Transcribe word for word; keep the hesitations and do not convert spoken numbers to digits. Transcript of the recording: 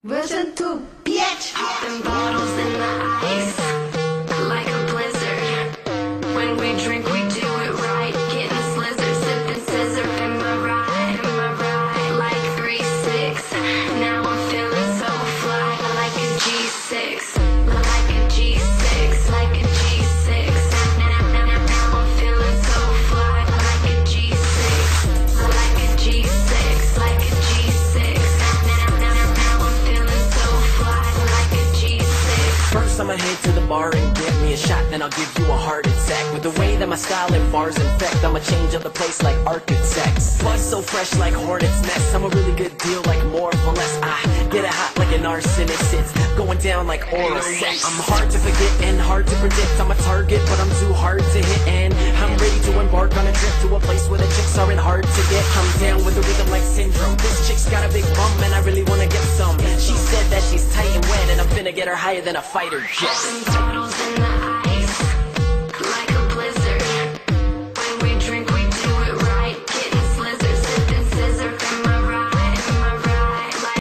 Version two, bitch! Popping bottles in the ice, like a blizzard. When we drink, we do it right. Getting slizzard, sipping scissor. Am I right? Am I right? Like three six. Now I'm feeling so fly, like a G six, like a G six, like a G six. Now, now, now, now I'm feeling so fly, like a G six, like a G six, like a G six. Now, now, now, now I'm feeling so fly, like a G six. First I'ma head to the bar and get me a shot, then I'll give you a heart attack. With the way that my style and bars infect, I'ma change up the place like architects. Buzz so fresh like hornet's nest, I'm a really good deal like more for less. I get it hot like an arsonist, it's going down like oral sex. I'm hard to forget and hard to predict, I'm a target but I'm too hard to hit. And I'm ready to embark on a trip to a place where the chicks aren't hard to get. I'm down with the rhythm like syndrome, this chick's got a big bum and I really wanna get some. She said that she's tight and wet and I'm finna get her higher than a fighter jet. Popping bottles in the